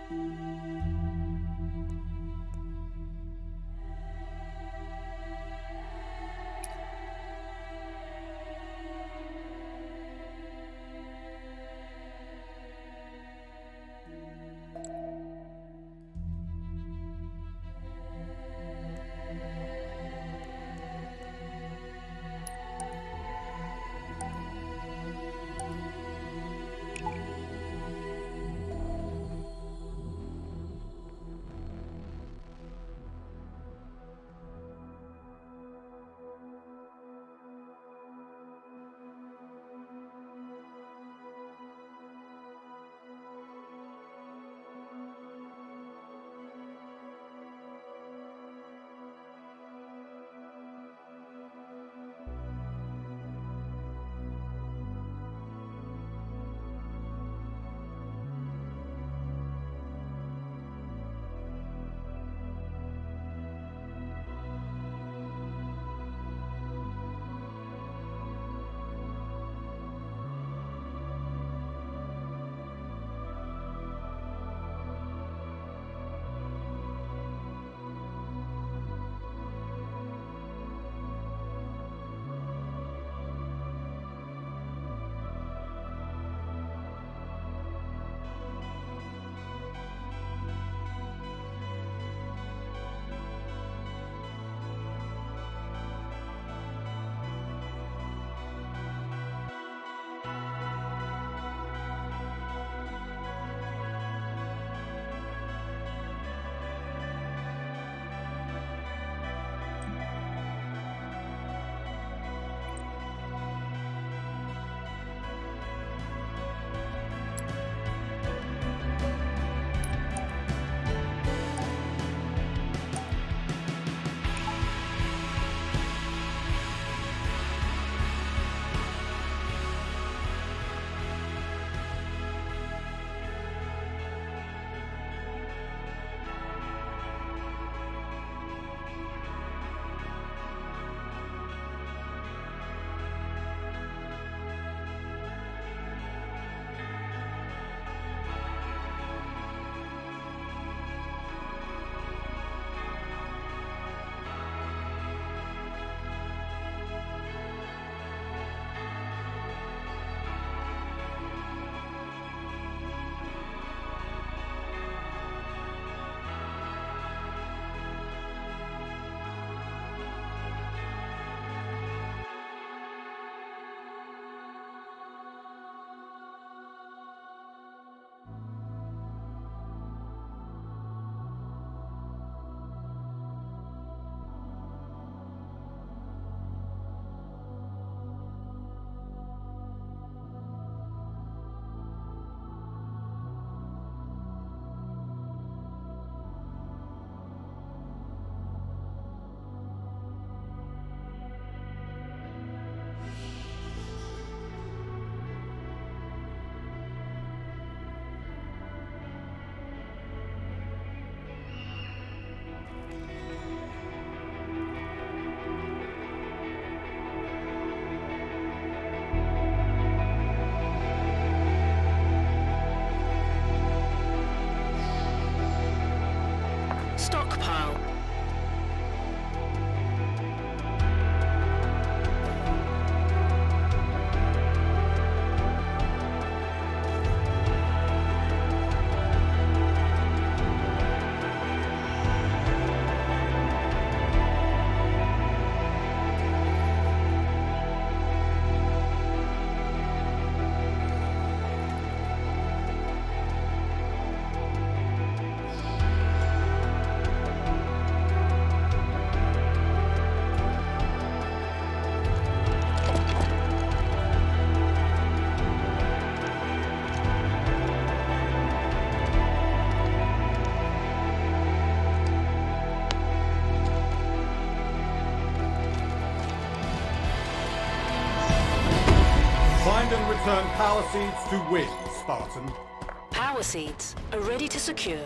Find and return power seeds to win, Spartan. Power seeds are ready to secure.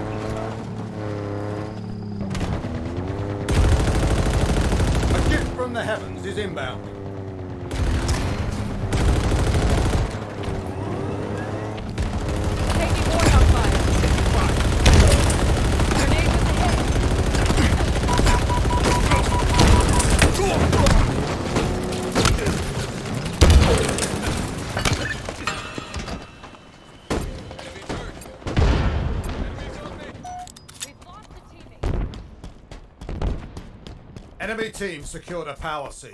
A gift from the heavens is inbound. Taking warning fire. Grenade with the head. We've lost a teammate. Enemy team secured a power seed.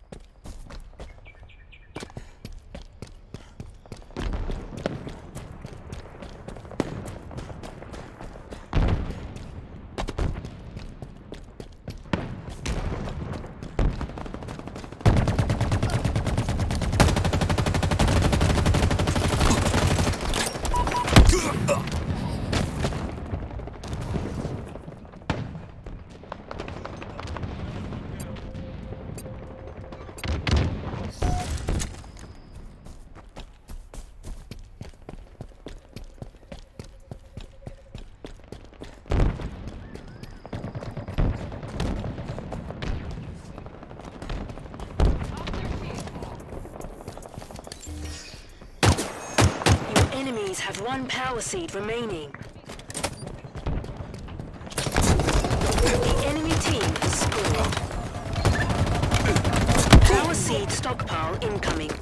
Enemies have one power seed remaining. The enemy team has scored. Power seed stockpile incoming.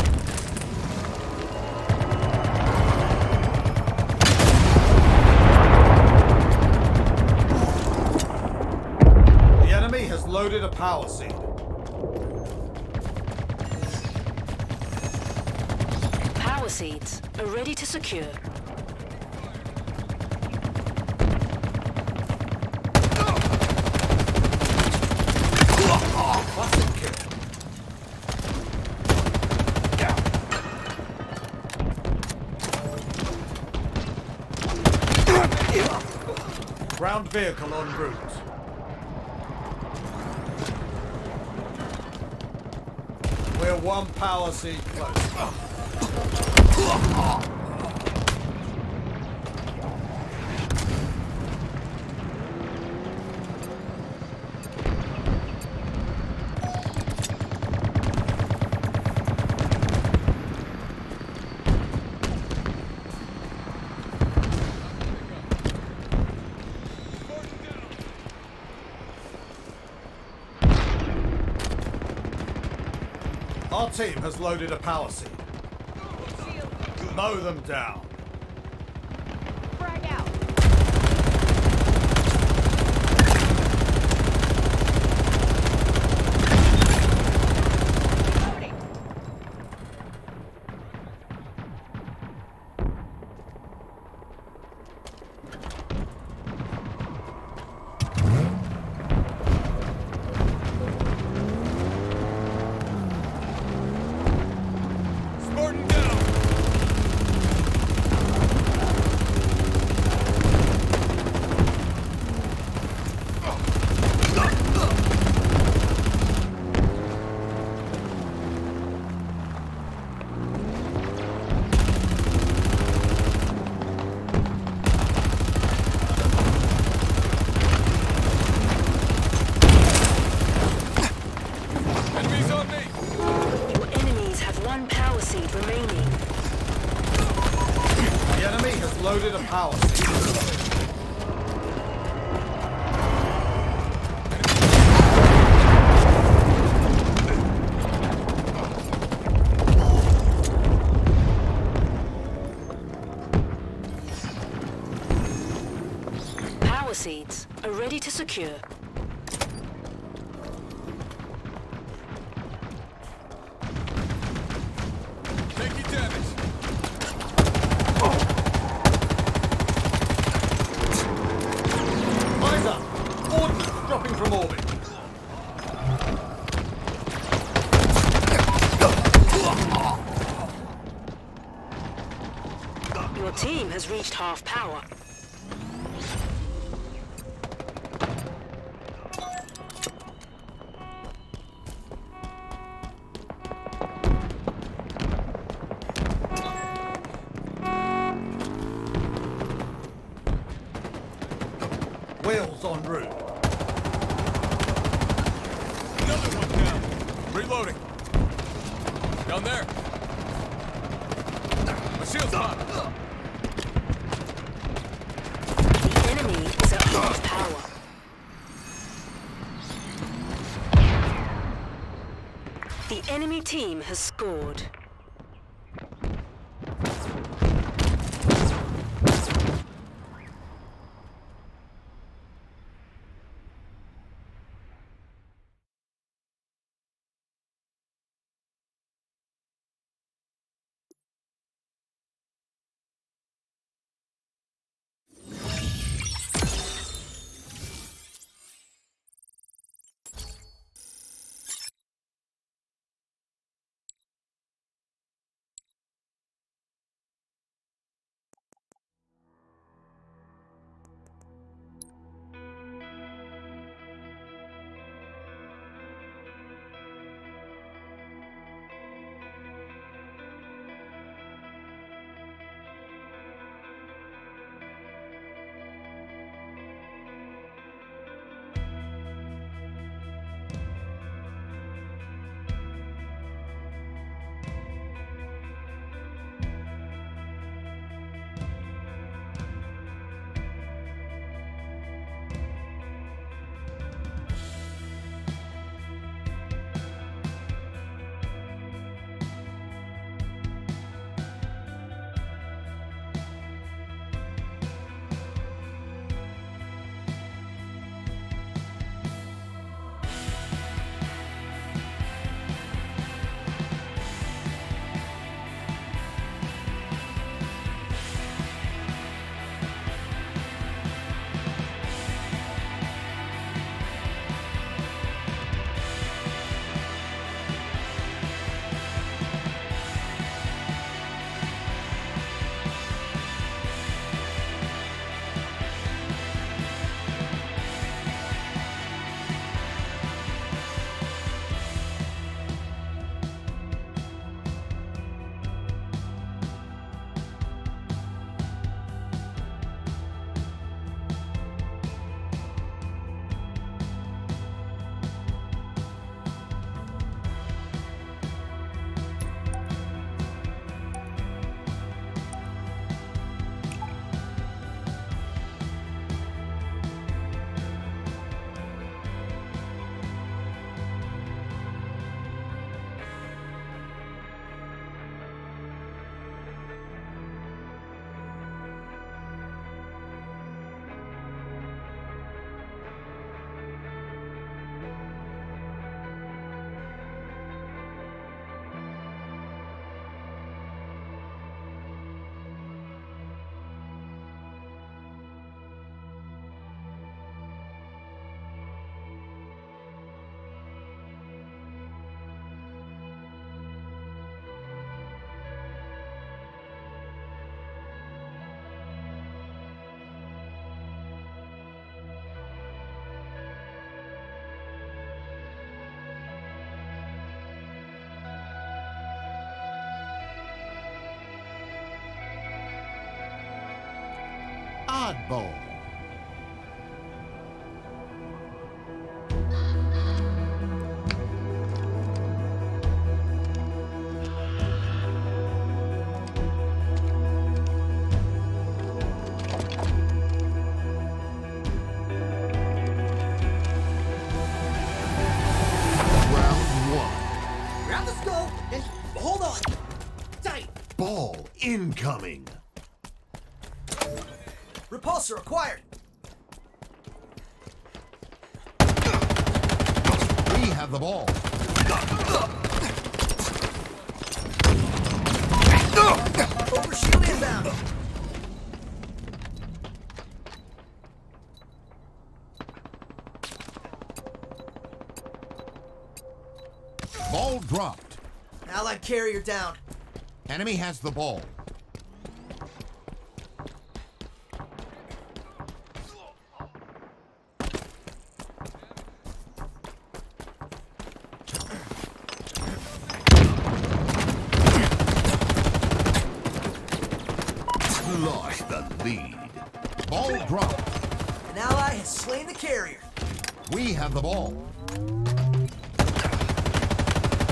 The enemy has loaded a power seed. Power seeds are ready to secure. Classic kill. Ground vehicle en route. We're one power seed close. Our team has loaded a power seed. Mow them down. Frag out. Loading. Spartan down. Enemies on me. Your enemies have one power seed remaining. The enemy has loaded a power seed. Power seeds are ready to secure. Taking damage. Eyes up. Ordnance dropping from orbit. Your team has reached half power. Wheels en route. Another one down. Reloading. Down there. My shield's up. The enemy is at half power. The enemy team has scored. Oddball. Grab the skull and hold on. Tight. Ball incoming. Repulsor acquired. We have the ball. Overshield inbound. Ball dropped. Allied carrier down. Enemy has the ball. Lost the lead. Ball dropped. An ally has slain the carrier. We have the ball.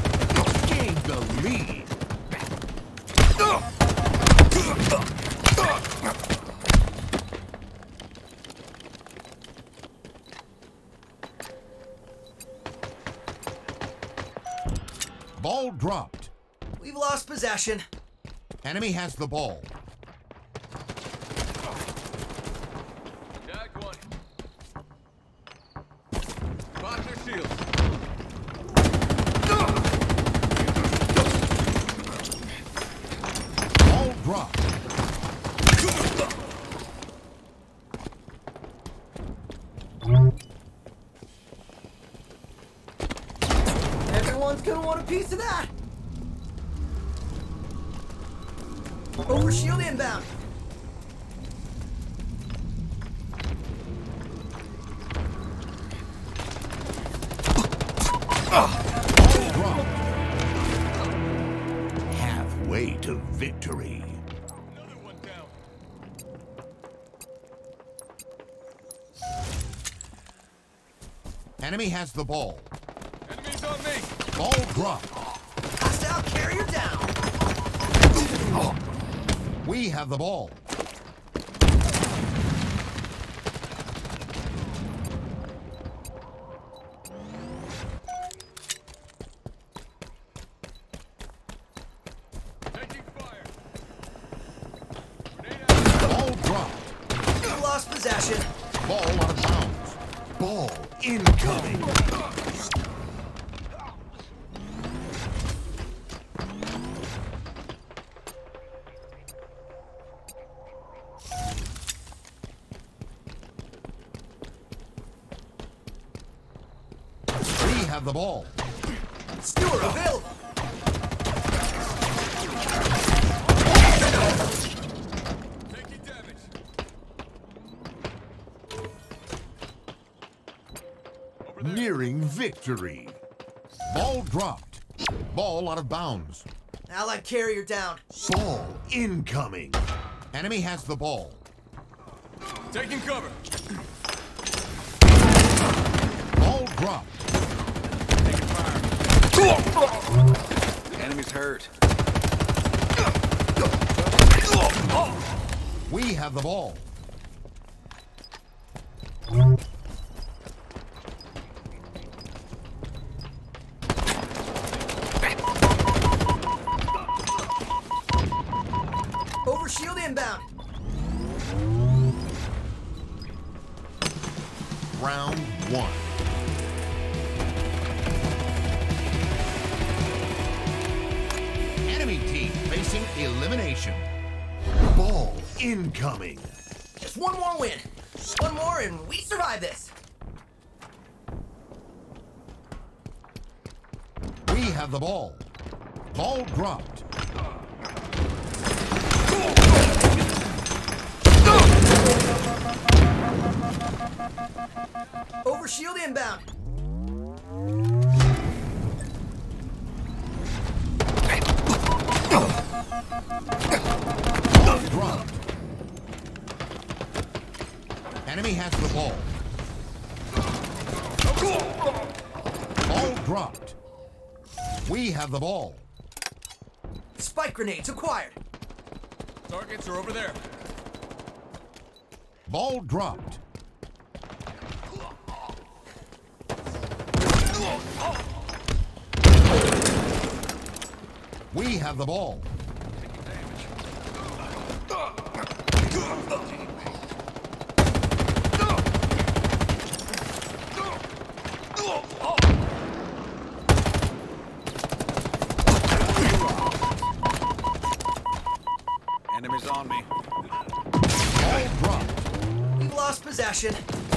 Ball dropped. We've lost possession. Enemy has the ball. Tag one. Pop their shields. Ball dropped. Everyone's gonna want a piece of that. Over shield inbound. Halfway to victory. Another one down. Enemy has the ball. Enemies on me. Ball dropped. Hostile carrier down. We have the ball. Taking fire. Grenade out. Ball dropped. We've lost possession. Ball out of bounds. Ball incoming. We have the ball. Stewart available. Taking damage. Over there. Nearing victory. Ball dropped. Ball out of bounds. Allied carrier down. Ball incoming. Enemy has the ball. Taking cover. Ball dropped. Taking fire. Enemies hurt. We have the ball. Over shield inbound. Round one. Enemy team facing elimination. Ball incoming. Just one more win. One more and we survive this. We have the ball. Ball dropped. Over shield inbound. Ball dropped. Enemy has the ball. Ball dropped. We have the ball. Spike grenades acquired. Targets are over there. Ball dropped. We have the ball. Enemies on me. Ball dropped. We lost possession.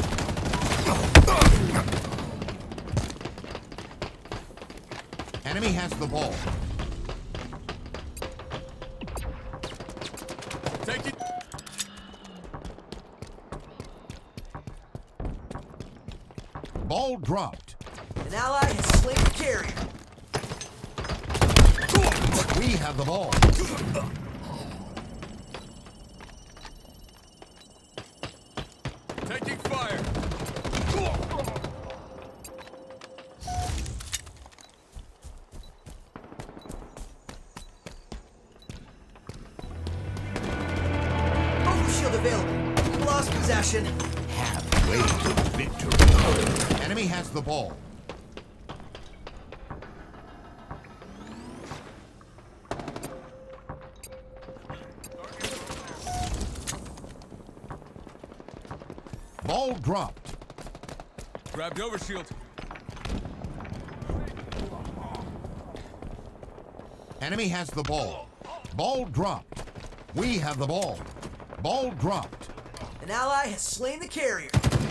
Enemy has the ball. Take it. Ball dropped. An ally has slain the carrier. We have the ball. Taking fire. Overshield available. We lost possession. Halfway to victory. Enemy has the ball. Ball dropped. Grabbed overshield. Enemy has the ball. Ball dropped. We have the ball. Ball dropped. An ally has slain the carrier.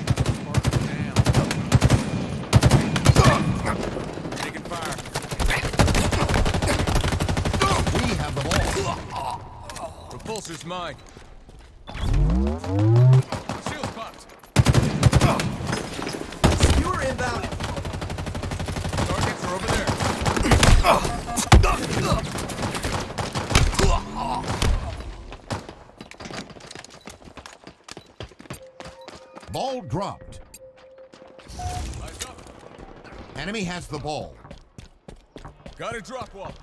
Taking fire. We have the ball. Repulsor's mine. Shield popped. Skewer inbound. Targets are over there. Ball dropped. Eyes up. Enemy has the ball. Got a drop wall.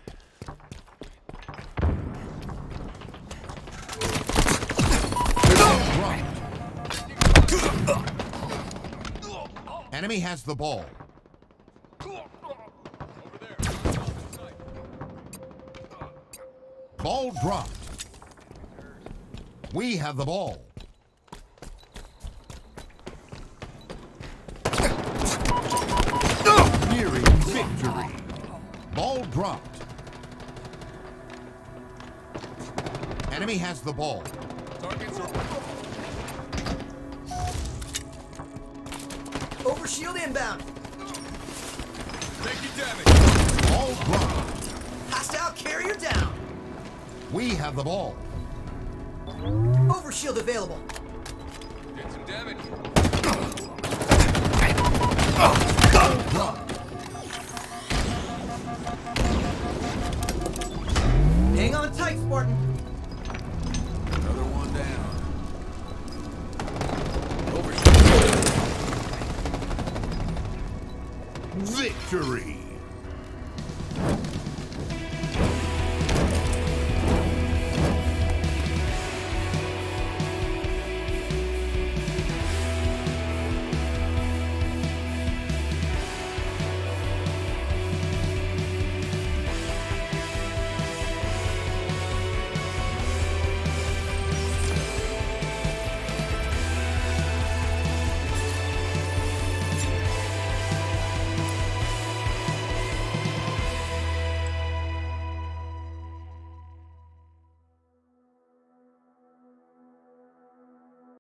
Dropped. Enemy has the ball. Over there. Ball dropped. We have the ball. Nearing victory. Ball dropped. Enemy has the ball. Targets are Overshield inbound. taking damage. Ball dropped. Hostile carrier down. We have the ball. Overshield available. Did some damage. Ball dropped. Hang on tight, Spartan. Another one down. Victory.